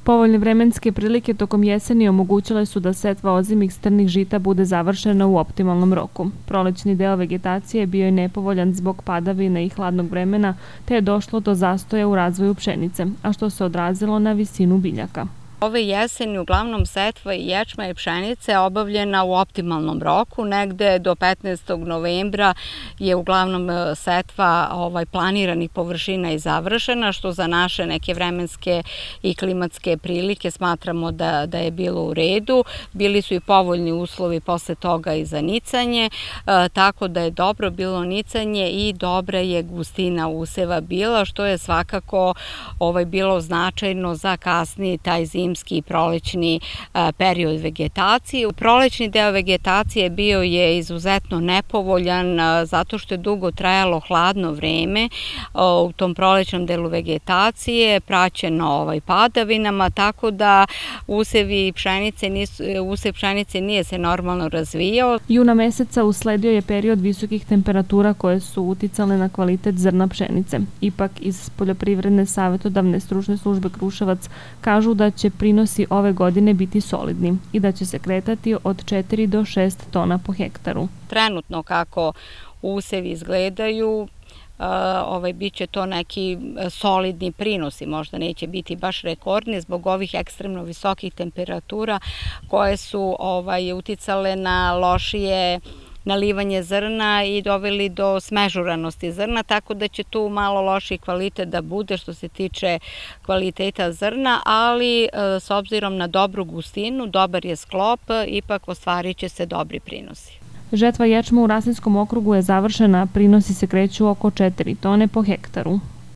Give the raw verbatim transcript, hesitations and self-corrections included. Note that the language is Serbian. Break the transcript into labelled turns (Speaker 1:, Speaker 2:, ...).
Speaker 1: Povoljne vremenske prilike tokom jeseni omogućile su da setva ozimih strnih žita bude završena u optimalnom roku. Prolećni deo vegetacije bio je nepovoljan zbog padavina i hladnog vremena, te je došlo do zastoja u razvoju pšenice, a što se odrazilo na visinu biljaka.
Speaker 2: Ove jeseni uglavnom setva i ječma i pšenice obavljena u optimalnom roku, negde do petnaestog novembra je uglavnom setva ovaj, planiranih površina i završena, što za naše neke vremenske i klimatske prilike smatramo da, da je bilo u redu. Bili su i povoljni uslovi posle toga i za nicanje, e, tako da je dobro bilo nicanje i dobra je gustina useva bila, što je svakako ovaj, bilo značajno za kasniji taj zimski i prolećni period vegetacije. Prolećni deo vegetacije bio je izuzetno nepovoljan zato što je dugo trajalo hladno vreme u tom prolećnom delu vegetacije, praćeno ovaj padavinama, tako da usevi pšenice nisu, usev pšenice nije se normalno razvijao.
Speaker 1: Juna meseca usledio je period visokih temperatura koje su uticale na kvalitet zrna pšenice. Ipak iz Poljoprivredne savetodavne stručne službe Kruševac kažu da će prinosi ove godine biti solidni i da će se kretati od četiri do šest tona po hektaru.
Speaker 2: Trenutno kako usevi izgledaju, ovaj, bit će to neki solidni prinosi, možda neće biti baš rekordni zbog ovih ekstremno visokih temperatura koje su ovaj, uticale na lošije nalivanje zrna i doveli do smežuranosti zrna, tako da će tu malo lošiji kvalitet da bude što se tiče kvaliteta zrna, ali s obzirom na dobru gustinu, dobar je sklop, ipak ostvarit će se dobri prinosi.
Speaker 1: Žetva ječma u Rasinskom okrugu je završena, prinosi se kreću oko četiri tone po hektaru.